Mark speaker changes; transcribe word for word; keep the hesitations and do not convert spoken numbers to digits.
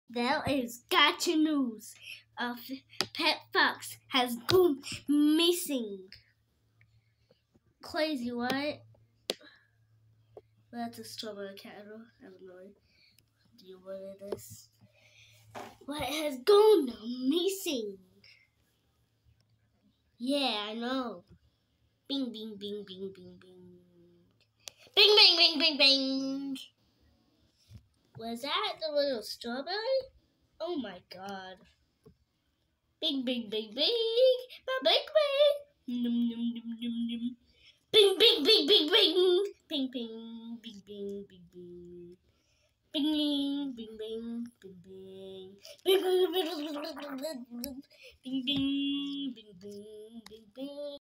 Speaker 1: There is gotcha news. A pet fox has gone missing. Crazy, right? That's a strawberry cattle. I have no idea what it is. But it has gone missing. Yeah, I know. Bing, bing, bing, bing, bing, bing. Bing, bing, bing, bing, bing. Was that the little strawberry? Oh my god. Bing, bing, bing, bing. Bing, bing. Num, num, num, num, num. Bing, bing, bing, bing, bing. Bing, bing, bing, bing, bing, bing. Bing, bing, bing, bing, bing, bing. Bing, bing, bing, bing, bing, bing, bing, bing, bing, bing.